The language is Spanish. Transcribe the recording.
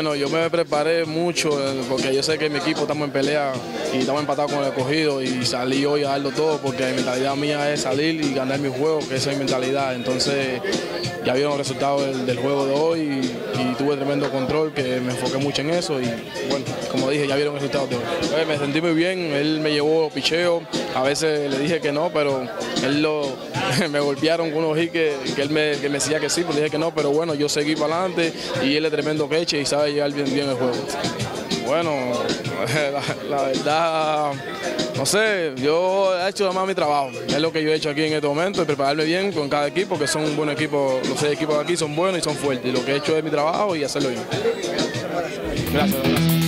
Bueno, yo me preparé mucho porque yo sé que mi equipo estamos en pelea y estamos empatados con el Escogido y salí hoy a darlo todo porque la mentalidad mía es salir y ganar mi juego, que esa es mi mentalidad. Entonces ya vieron los resultados del juego de hoy y tuve tremendo control, que me enfoqué mucho en eso y bueno, como dije, ya vieron los resultados de hoy. Me sentí muy bien, él me llevó picheo, a veces le dije que no, pero me golpearon con unos hits que él me decía que sí, pero le dije que no, pero bueno, yo seguí para adelante y él es tremendo queche y sabe llevar bien el juego. Bueno, la verdad, no sé, yo he hecho además mi trabajo, es lo que yo he hecho aquí en este momento, y prepararme bien con cada equipo, que son un buen equipo, los 6 equipos de aquí son buenos y son fuertes, y lo que he hecho es mi trabajo y hacerlo bien. Gracias.